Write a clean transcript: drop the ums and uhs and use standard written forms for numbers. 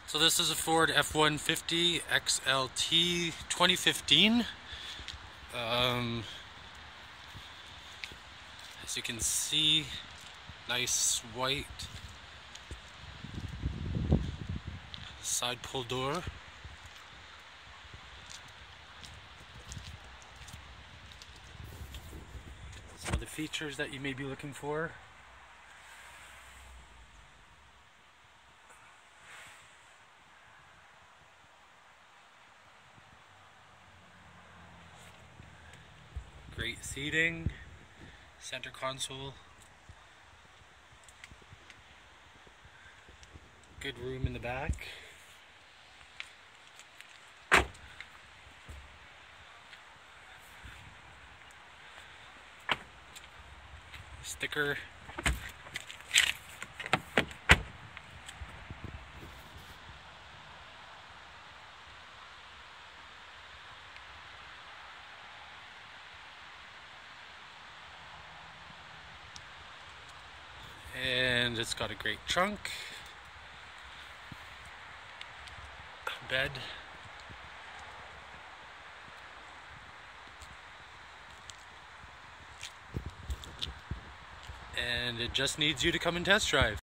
So this is a Ford F-150 XLT 2015. As you can see, nice white side pull door. Some of the features that you may be looking for. Great seating, center console, good room in the back. Sticker. And it's got a great trunk, bed, and it just needs you to come and test drive.